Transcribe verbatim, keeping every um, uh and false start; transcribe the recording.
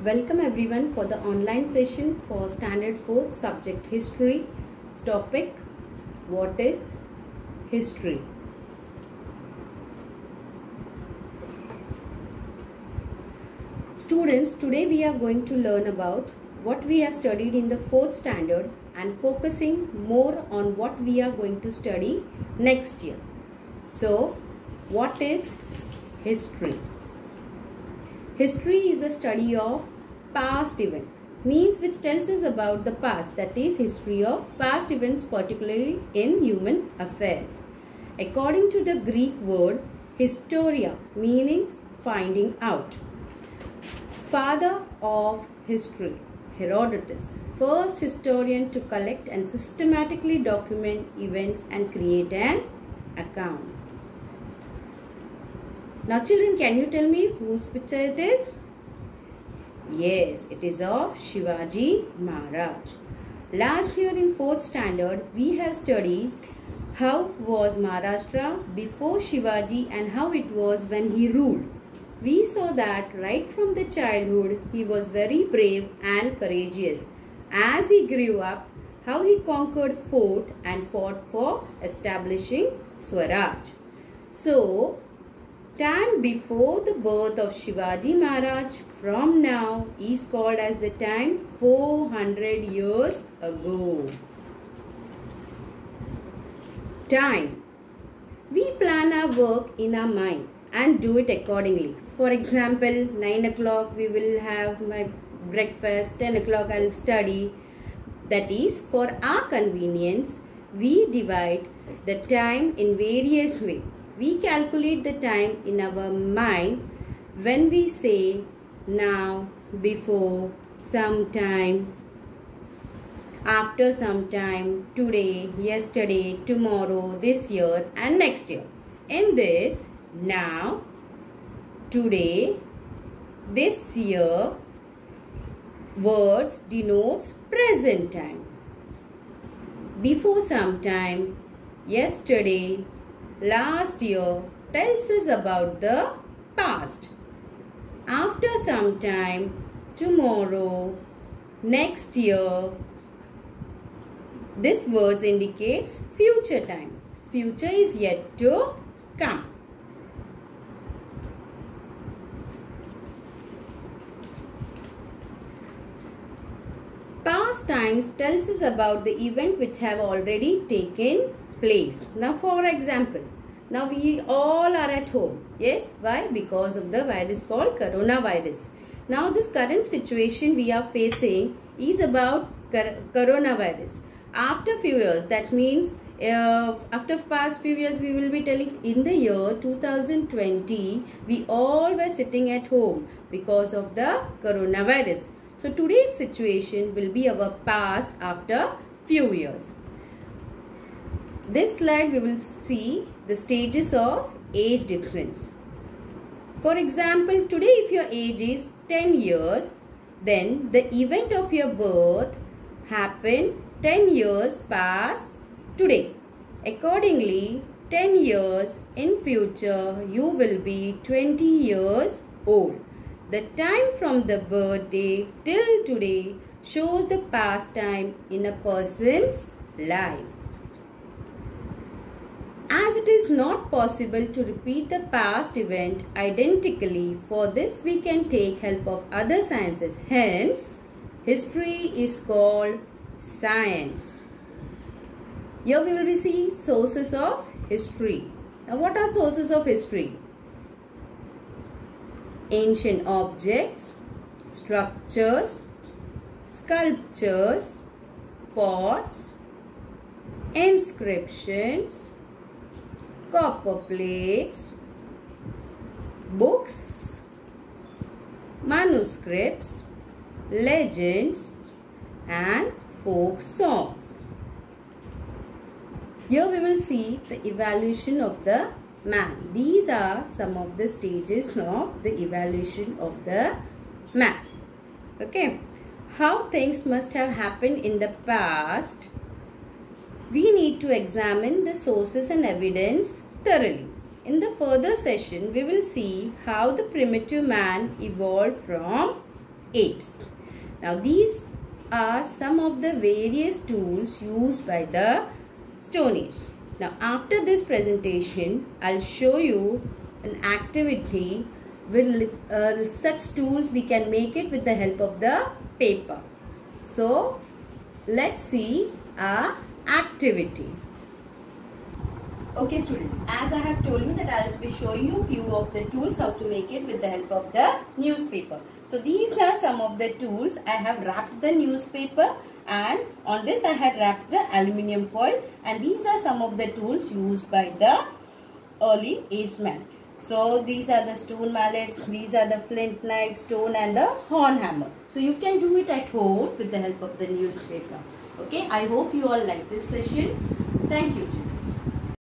Welcome everyone for the online session for Standard four subject History. Topic: what is history? Students, today we are going to learn about what we have studied in the fourth standard and focusing more on what we are going to study next year. So, what is history? History is the study of past event, means which tells us about the past, that is history of past events, particularly in human affairs. According to the Greek word historia, meaning finding out. Father of history, Herodotus, first historian to collect and systematically document events and create an account. Now children, can you tell me whose picture it is? Yes, it is of Shivaji Maharaj. Last year in fourth standard, we have studied how was Maharashtra before Shivaji and how it was when he ruled. We saw that right from the childhood, he was very brave and courageous. As he grew up, how he conquered fort and fought for establishing Swaraj. So, time before the birth of Shivaji Maharaj from now is called as the time four hundred years ago. Time. We plan our work in our mind and do it accordingly. For example, nine o'clock we will have my breakfast, ten o'clock I will study. That is, for our convenience, we divide the time in various ways. We calculate the time in our mind when we say now, before, sometime, after some time, today, yesterday, tomorrow, this year and next year. In this, now, today, this year, words denotes present time. Before some time, yesterday, last year tells us about the past. After some time, tomorrow, next year, this words indicates future time. Future is yet to come. Past times tells us about the event which have already taken place. Now for example, now we all are at home. Yes, why? Because of the virus called coronavirus. Now this current situation we are facing is about coronavirus. After few years, that means uh, after past few years we will be telling in the year two thousand twenty we all were sitting at home because of the coronavirus. So today's situation will be our past after few years. This slide we will see the stages of age difference. For example, today if your age is ten years, then the event of your birth happened ten years past today. Accordingly, ten years in future you will be twenty years old. The time from the birthday till today shows the past time in a person's life. As it is not possible to repeat the past event identically, for this we can take help of other sciences. Hence, history is called science. Here we will be seeing sources of history. Now what are sources of history? Ancient objects, structures, sculptures, pots, inscriptions, copper plates, books, manuscripts, legends and folk songs. Here we will see the evolution of the man. These are some of the stages of the evolution of the man. Okay. How things must have happened in the past. We need to examine the sources and evidence thoroughly. In the further session, we will see how the primitive man evolved from apes. Now these are some of the various tools used by the Stone Age. Now after this presentation, I'll show you an activity with uh, such tools we can make it with the help of the paper. So let's see our activity. Okay students, as I have told you that I will be showing you few of the tools how to make it with the help of the newspaper. So these are some of the tools. I have wrapped the newspaper and on this I had wrapped the aluminium foil, and these are some of the tools used by the early aged man. So these are the stone mallets, these are the flint knife, stone and the horn hammer. So you can do it at home with the help of the newspaper. Okay, I hope you all like this session. Thank you children.